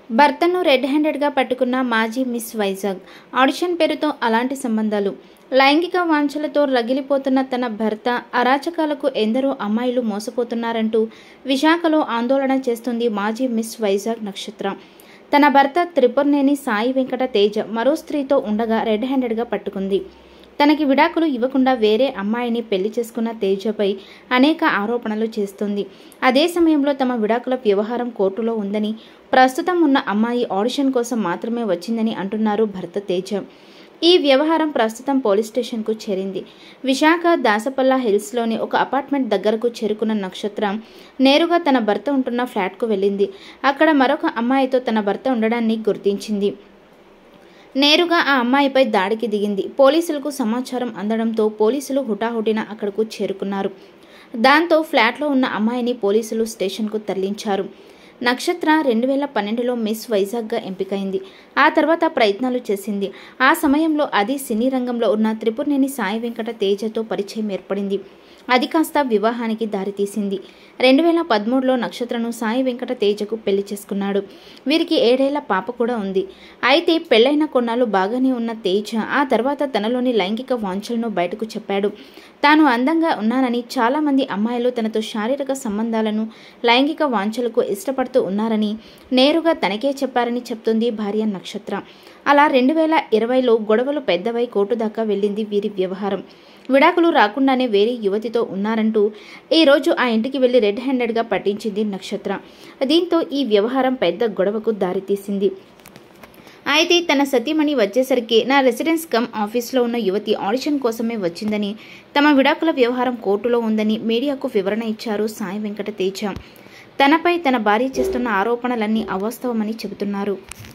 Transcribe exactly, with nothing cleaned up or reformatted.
భర్తను రెడ్ హ్యాండెడ్గా పట్టుకున్న మాజీ మిస్ వైజాగ్. ఆడిషన్ పేరుతో అలాంటి సంబంధాలు. లైంగిక వాంఛలతో రగిలిపోతున్న తన భర్త అరాచకాలకు ఎందరో అమ్మాయిలు మోసపోతున్నారంటూ విశాఖలో ఆందోళన చేస్తుంది మాజీ మిస్ వైజాగ్ నక్షత్ర. తన భర్త త్రిపురనేని సాయి వెంకట తేజ మరో స్త్రీతో ఉండగా రెడ్ హ్యాండెడ్గా పట్టుకుంది. తనకి విడాకులు ఇవ్వకుండా వేరే అమ్మాయిని పెళ్లి చేసుకున్న తేజపై అనేక ఆరోపణలు చేస్తుంది. అదే సమయంలో తమ విడాకుల వ్యవహారం కోర్టులో ఉందని, ప్రస్తుతం ఉన్న అమ్మాయి ఆడిషన్ కోసం మాత్రమే వచ్చిందని అంటున్నారు భర్త తేజ. ఈ వ్యవహారం ప్రస్తుతం పోలీస్ స్టేషన్కు చేరింది. విశాఖ దాసపల్లా హిల్స్లోని ఒక అపార్ట్మెంట్ దగ్గరకు చేరుకున్న నక్షత్ర నేరుగా తన భర్త ఉంటున్న ఫ్లాట్కు వెళ్ళింది. అక్కడ మరొక అమ్మాయితో తన భర్త ఉండడాన్ని గుర్తించింది. నేరుగా ఆ అమ్మాయిపై దాడికి దిగింది. పోలీసులకు సమాచారం అందడంతో పోలీసులు హుటాహుటిన అక్కడకు చేరుకున్నారు. దాంతో ఫ్లాట్లో ఉన్న అమ్మాయిని పోలీసులు స్టేషన్కు తరలించారు. నక్షత్ర రెండు వేల పన్నెండులో మిస్ వైజాగ్గా ఎంపికైంది. ఆ తర్వాత ప్రయత్నాలు చేసింది. ఆ సమయంలో అది సినీ రంగంలో ఉన్న త్రిపురనేని సాయి వెంకట తేజతో పరిచయం ఏర్పడింది. అది కాస్త వివాహానికి దారితీసింది. రెండు వేల పదమూడులో నక్షత్రను సాయి వెంకట తేజకు పెళ్లి చేసుకున్నాడు. వీరికి ఏడేళ్ల పాప కూడా ఉంది. అయితే పెళ్లైన కొన్నాళ్ళు బాగానే ఉన్న తేజ ఆ తర్వాత తనలోని లైంగిక వాంఛలను బయటకు చెప్పాడు. తాను అందంగా ఉన్నానని, చాలామంది అమ్మాయిలు తనతో శారీరక సంబంధాలను, లైంగిక వాంఛలకు ఇష్టపడుతూ ఉన్నారని నేరుగా తనకే చెప్పారని చెప్తుంది భార్య నక్షత్ర. అలా రెండు వేల ఇరవైలో గొడవలు పెద్దవై కోర్టు దాకా వెళ్ళింది వీరి వ్యవహారం. విడాకులు రాకుండానే వేరే యువతితో ఉన్నారంటూ ఈరోజు ఆ ఇంటికి వెళ్లి రెడ్ హ్యాండెడ్గా పట్టించింది నక్షత్ర. దీంతో ఈ వ్యవహారం పెద్ద గొడవకు దారితీసింది. అయితే తన సతీమణి వచ్చేసరికి నా రెసిడెన్స్ కమ్ ఆఫీస్లో ఉన్న యువతి ఆడిషన్ కోసమే వచ్చిందని, తమ విడాకుల వ్యవహారం కోర్టులో ఉందని మీడియాకు వివరణ ఇచ్చారు సాయి వెంకట తేజ. తనపై తన భార్య చేస్తున్న ఆరోపణలన్నీ అవాస్తవమని చెబుతున్నారు.